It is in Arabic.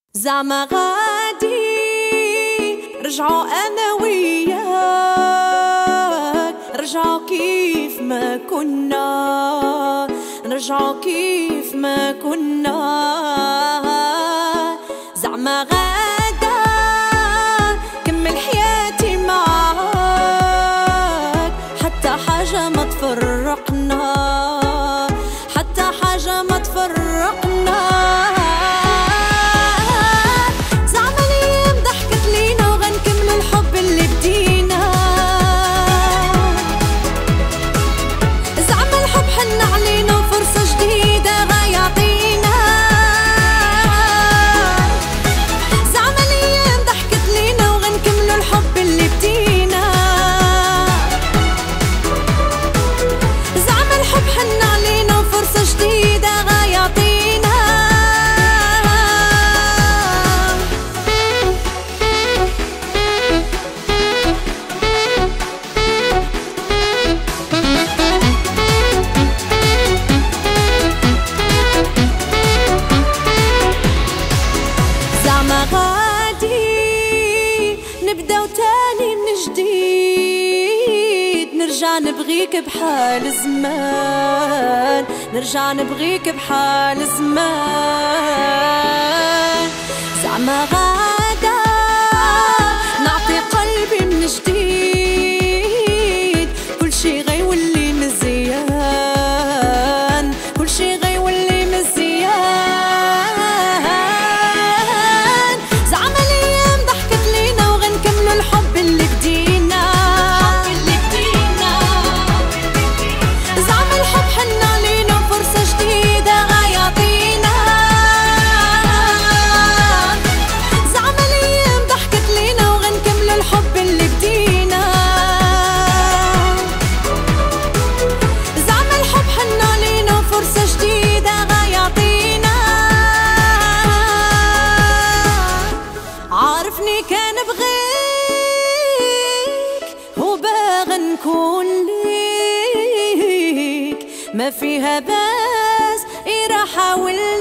زعما غادي رجعوا انا وياك، رجعوا كيف ما كنا، رجعوا كيف ما كنا. زعما غادا كمل حياتي معاك، حتى حاجة ما تفرقنا، حتى حاجة ما تفرقنا. نبداو تاني من جديد، نرجع نبغيك بحال زمان، نرجع نبغيك بحال زمان. زعما غادا نعطي قلبي من جديد، كل شي غيولي مزيان، كل شي غيولي مزيان. الحب اللي بدينا، زعما الحب حن علينا فرصة جديدة غيعطينا. زعما الأيام ضحكت لينا وغنكمل الحب اللي بدينا. زعما الحب حن علينا فرصة جديدة غيعطينا. عارفني كان بغيك وباغا نكون ليك، ما فيها بس إيرا حاول